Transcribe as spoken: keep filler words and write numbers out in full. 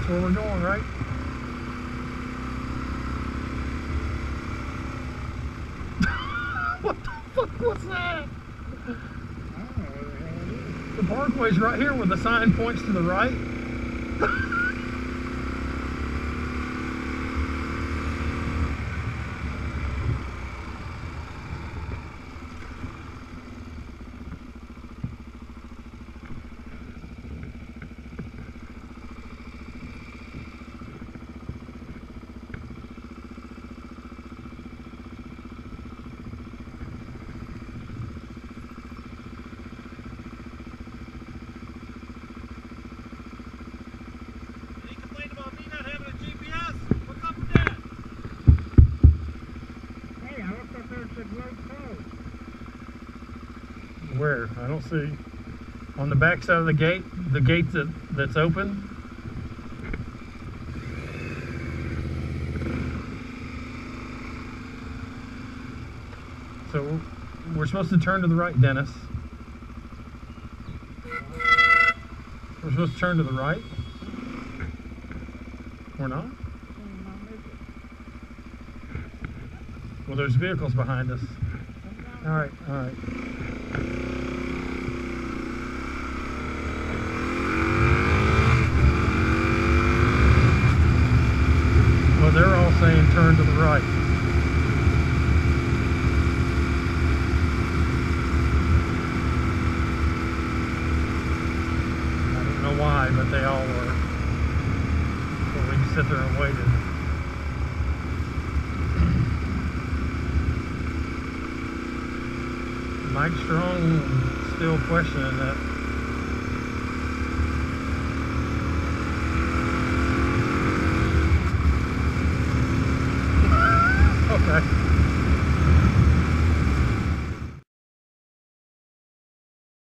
where we're going, right? What the fuck was that? I don't know where the hell it is. The Parkway's right here where the sign points to the right. Where? I don't see. On the back side of the gate, the gate that, that's open. So we're supposed to turn to the right, Dennis. We're supposed to turn to the right. We're not? Well, there's vehicles behind us. All right, all right. Well, they're all saying turn to the right. I don't know why, but they all were. So we just sit there and waited. Mike Strong still questioning that